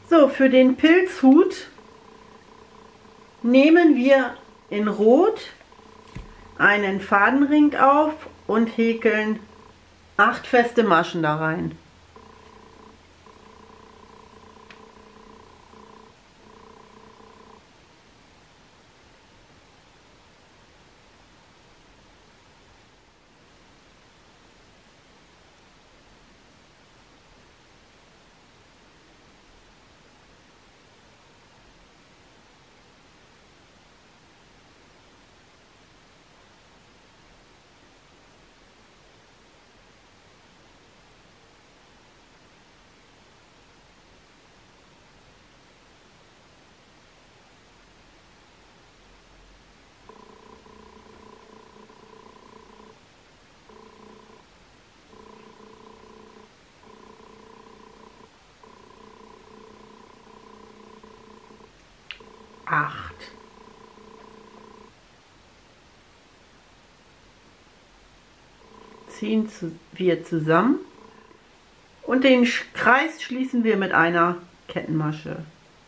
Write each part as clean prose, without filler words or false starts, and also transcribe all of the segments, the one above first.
So, für den Pilzhut nehmen wir in Rot einen Fadenring auf und häkeln 8 feste Maschen da rein. Ziehen wir zusammen und den Kreis schließen wir mit einer Kettenmasche.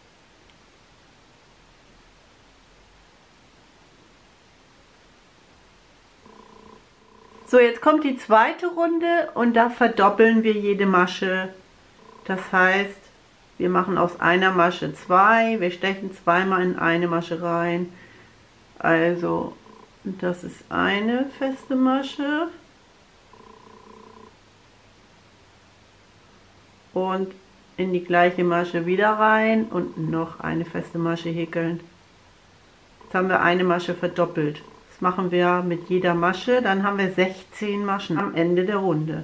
So, jetzt kommt die zweite Runde und da verdoppeln wir jede Masche. Das heißt, wir machen aus einer Masche 2, wir stechen zweimal in eine Masche rein. Also, das ist eine feste Masche. Und in die gleiche Masche wieder rein und noch eine feste Masche häkeln. Jetzt haben wir eine Masche verdoppelt. Das machen wir mit jeder Masche, dann haben wir 16 Maschen am Ende der Runde.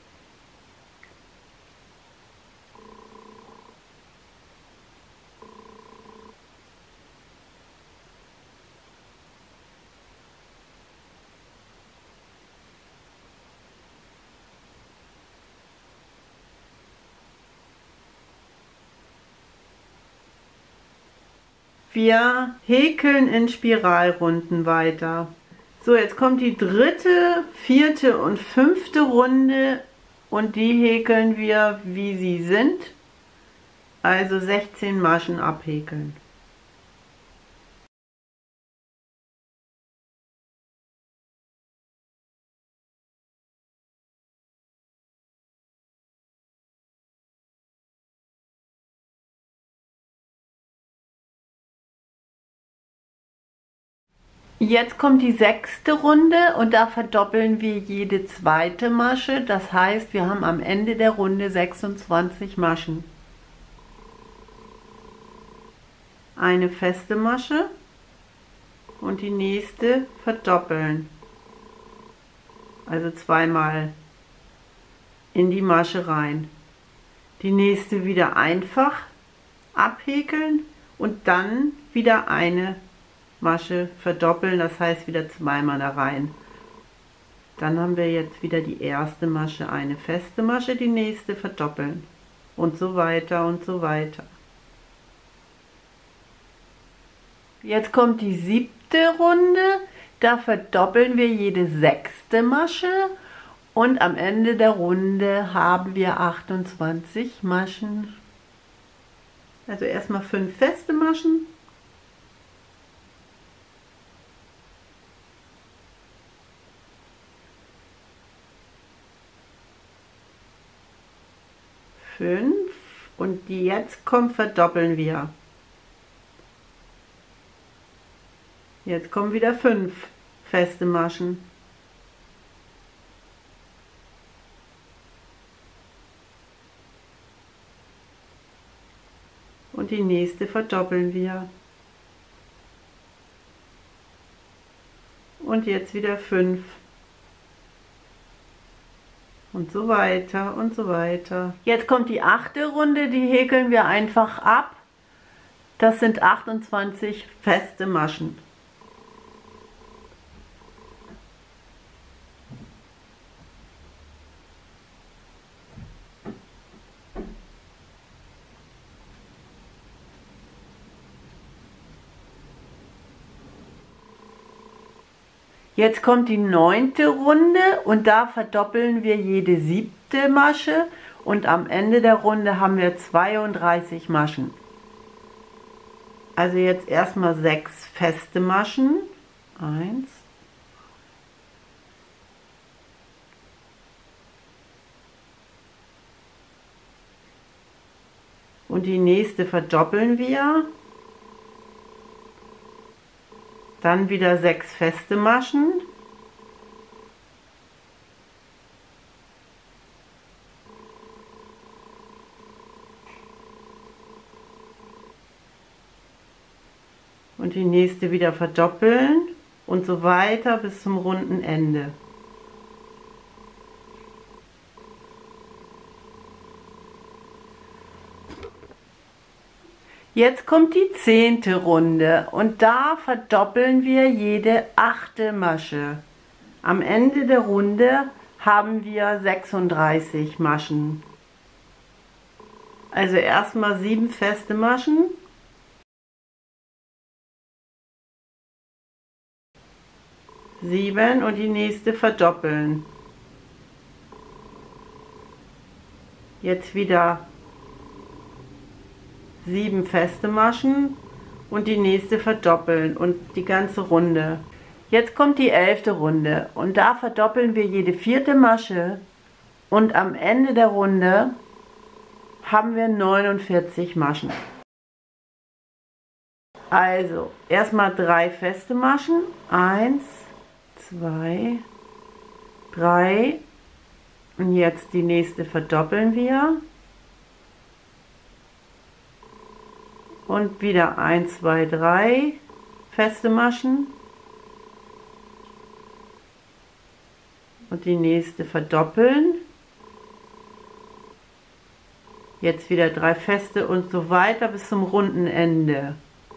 Wir häkeln in Spiralrunden weiter. So, jetzt kommt die dritte, vierte und fünfte Runde und die häkeln wir, wie sie sind. Also 16 Maschen abhäkeln. Jetzt kommt die sechste Runde und da verdoppeln wir jede zweite Masche. Das heißt, wir haben am Ende der Runde 26 Maschen. Eine feste Masche und die nächste verdoppeln. Also zweimal in die Masche rein. Die nächste wieder einfach abhäkeln und dann wieder eine Masche verdoppeln, das heißt wieder zweimal da rein. Dann haben wir jetzt wieder die erste Masche, eine feste Masche, die nächste verdoppeln und so weiter und so weiter. Jetzt kommt die siebte Runde, da verdoppeln wir jede sechste Masche und am Ende der Runde haben wir 28 Maschen. Also erstmal 5 feste Maschen. Und die jetzt kommt, verdoppeln wir. Jetzt kommen wieder 5 feste Maschen. Und die nächste verdoppeln wir. Und jetzt wieder 5. Und so weiter und so weiter. Jetzt kommt die achte Runde, die häkeln wir einfach ab. Das sind 28 feste Maschen. Jetzt kommt die 9. Runde und da verdoppeln wir jede 7. Masche und am Ende der Runde haben wir 32 Maschen. Also jetzt erstmal 6 feste Maschen. 1. Und die nächste verdoppeln wir. Dann wieder 6 feste Maschen. Und die nächste wieder verdoppeln und so weiter bis zum runden Ende. Jetzt kommt die 10. Runde und da verdoppeln wir jede 8. Masche. Am Ende der Runde haben wir 36 Maschen. Also erstmal 7 feste Maschen. Sieben und die nächste verdoppeln. Jetzt wieder 7 feste Maschen und die nächste verdoppeln und die ganze Runde. Jetzt kommt die 11. Runde und da verdoppeln wir jede 4. Masche und am Ende der Runde haben wir 49 Maschen. Also erstmal 3 feste Maschen. 1, 2, 3 und jetzt die nächste verdoppeln wir und wieder 1, 2, 3 feste Maschen und die nächste verdoppeln, jetzt wieder 3 feste und so weiter bis zum runden Ende.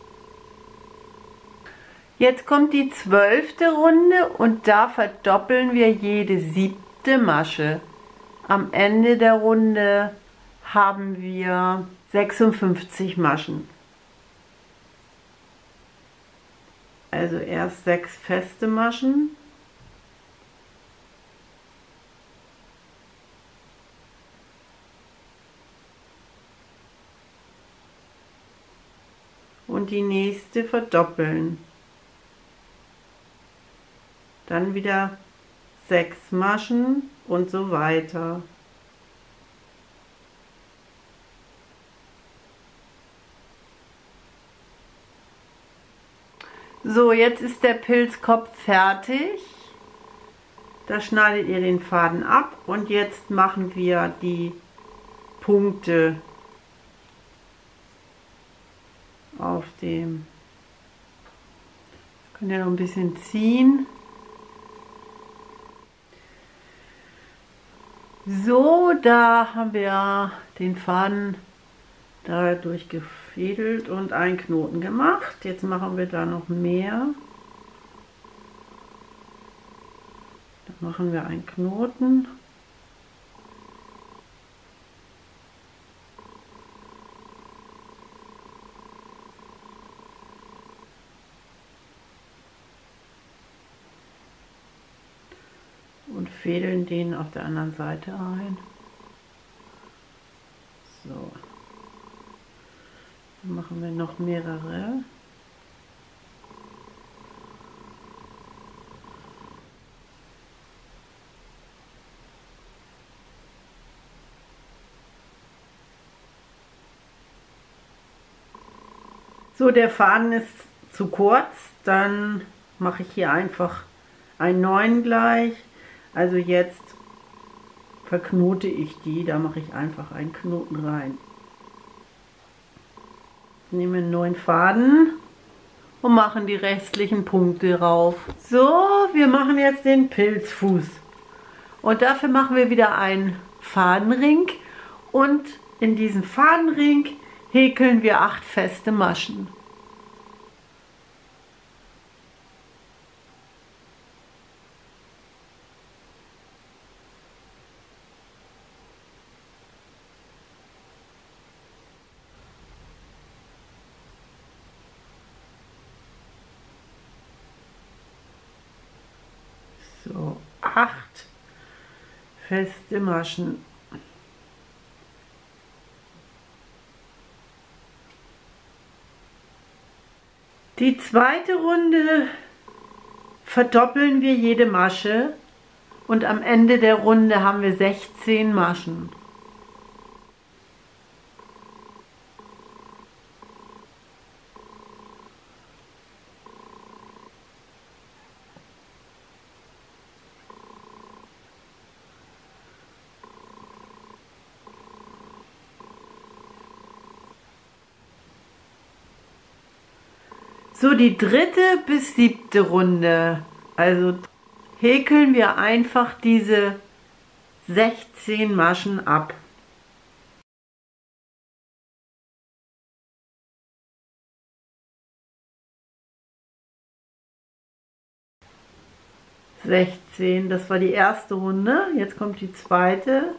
Jetzt kommt die 12. Runde und da verdoppeln wir jede 7. Masche. Am Ende der Runde haben wir 56 Maschen. Also erst 6 feste Maschen. Und die nächste verdoppeln. Dann wieder 6 Maschen und so weiter. So, jetzt ist der Pilzkopf fertig. Da schneidet ihr den Faden ab und jetzt machen wir die Punkte auf dem. Könnt ihr noch ein bisschen ziehen. So, da haben wir den Faden dadurch gefädelt und einen Knoten gemacht. Jetzt machen wir da noch mehr. Da machen wir einen Knoten. Und fädeln den auf der anderen Seite ein. So. Dann machen wir noch mehrere. So, der Faden ist zu kurz, dann mache ich hier einfach einen neuen gleich. Also jetzt verknote ich die, da mache ich einfach einen Knoten rein. Nehmen wir einen neuen Faden und machen die restlichen Punkte rauf. So, wir machen jetzt den Pilzfuß. Und dafür machen wir wieder einen Fadenring und in diesem Fadenring häkeln wir 8 feste Maschen. So, 8 feste Maschen. Die zweite Runde verdoppeln wir jede Masche und am Ende der Runde haben wir 16 Maschen. So, die dritte bis siebte Runde, also häkeln wir einfach diese 16 Maschen ab. Das war die erste Runde, jetzt kommt die zweite.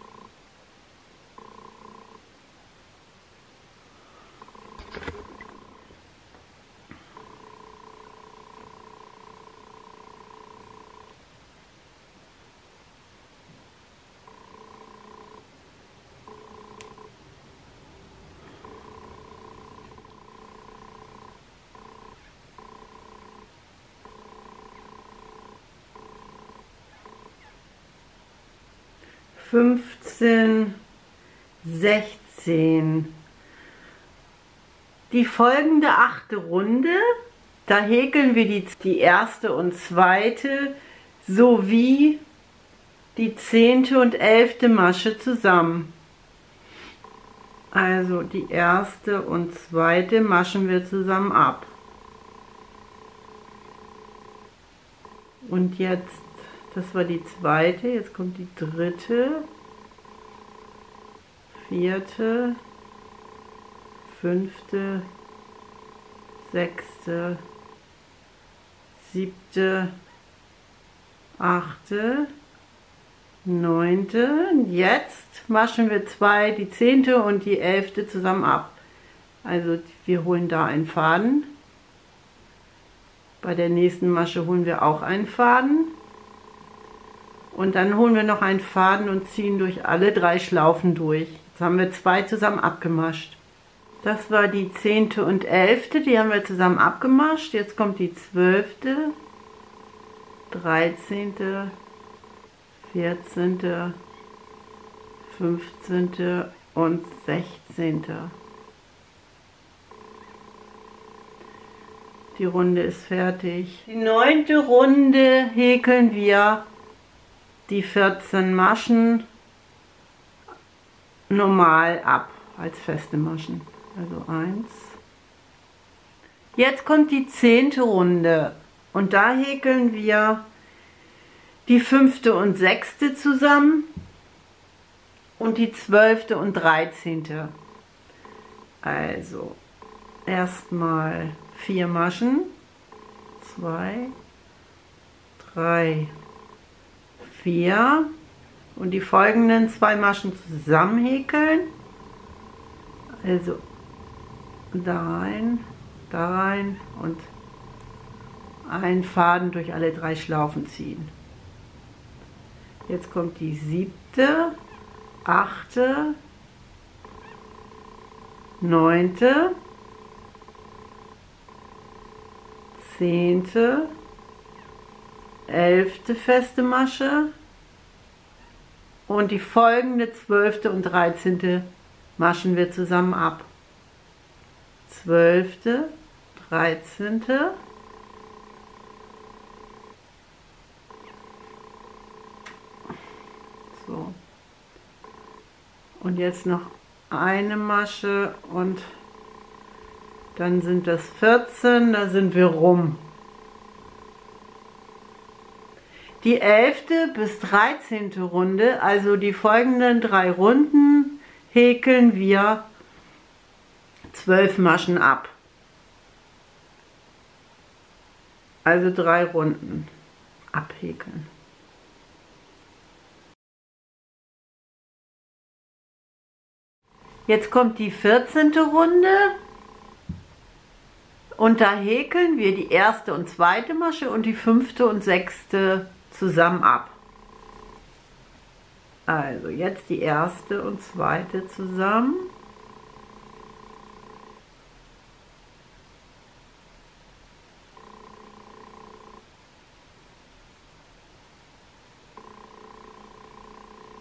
(15, 16). Die folgende achte Runde, da häkeln wir die erste und zweite sowie die 10. und 11. Masche zusammen. Also die erste und zweite maschen wir zusammen ab. Und jetzt, das war die zweite, jetzt kommt die dritte, vierte, fünfte, sechste, siebte, achte, neunte. Jetzt maschen wir die 10. und die 11. zusammen ab. Also wir holen da einen Faden. Bei der nächsten Masche holen wir auch einen Faden. Und dann holen wir noch einen Faden und ziehen durch alle 3 Schlaufen durch. Jetzt haben wir 2 zusammen abgemascht. Das war die 10. und 11. Die haben wir zusammen abgemascht. Jetzt kommt die 12., 13., 14., 15. und 16. Die Runde ist fertig. Die 9. Runde häkeln wir die 14 Maschen normal ab, als feste Maschen. Also 1. Jetzt kommt die 10. Runde und da häkeln wir die 5. und 6. zusammen und die 12. und 13. Also erstmal 4 Maschen, 2, 3, 4 und die folgenden 2 Maschen zusammen häkeln. Also da rein und einen Faden durch alle 3 Schlaufen ziehen. Jetzt kommt die 7., 8., 9., 10., 11. feste Masche und die folgende 12. und 13. maschen wir zusammen ab. 12., 13. So. Und jetzt noch eine Masche und dann sind das 14, da sind wir rum. Die 11. bis 13. Runde, also die folgenden 3 Runden, häkeln wir 12 Maschen ab. Also 3 Runden abhäkeln. Jetzt kommt die 14. Runde und da häkeln wir die 1. und 2. Masche und die 5. und 6. zusammen ab. Also jetzt die 1. und 2. zusammen.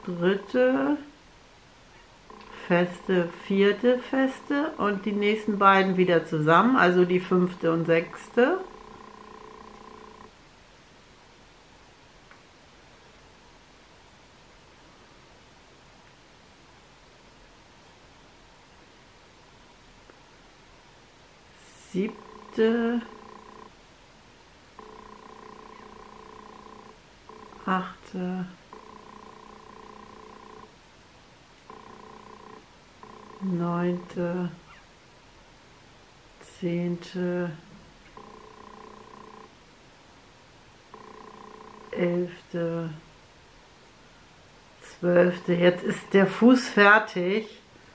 dritte feste, vierte feste und die nächsten beiden wieder zusammen, also die fünfte und sechste. Siebte, achte, neunte, zehnte, elfte, zwölfte. Jetzt ist der Fuß fertig.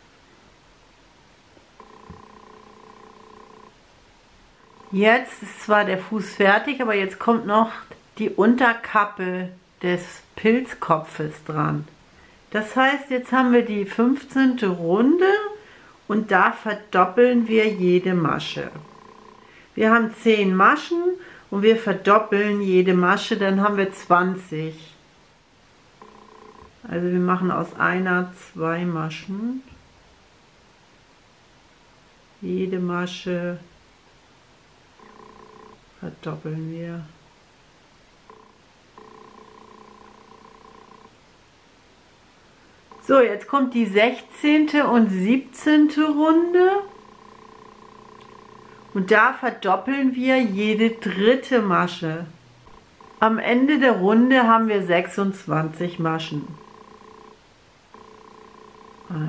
Jetzt ist zwar der Fuß fertig, aber jetzt kommt noch die Unterkappe des Pilzkopfes dran. Das heißt, jetzt haben wir die 15. Runde und da verdoppeln wir jede Masche. Wir haben 10 Maschen und wir verdoppeln jede Masche, dann haben wir 20. Also wir machen aus einer 2 Maschen. Jede Masche verdoppeln wir. So, jetzt kommt die 16. und 17. Runde und da verdoppeln wir jede dritte Masche. Am Ende der Runde haben wir 26 Maschen. 1,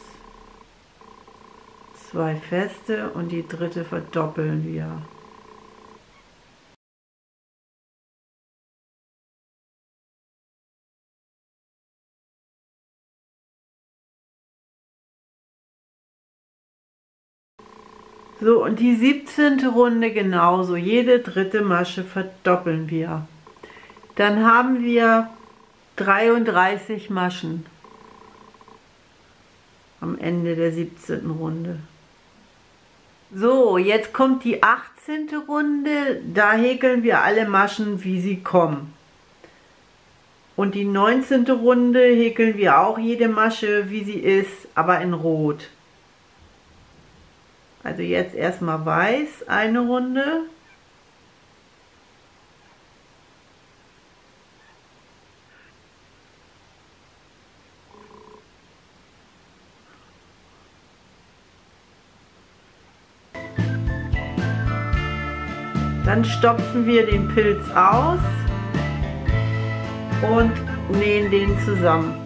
2 feste und die dritte verdoppeln wir. So, und die 17. Runde genauso. Jede dritte Masche verdoppeln wir. Dann haben wir 33 Maschen am Ende der 17. Runde. So, jetzt kommt die 18. Runde. Da häkeln wir alle Maschen, wie sie kommen. Und die 19. Runde häkeln wir auch jede Masche, wie sie ist, aber in Rot. Also jetzt erstmal weiß eine Runde. Dann stopfen wir den Pilz aus und nähen den zusammen.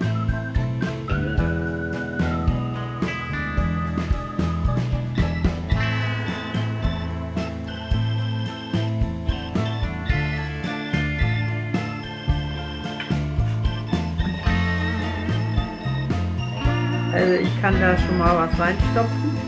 Also ich kann da schon mal was reinstopfen.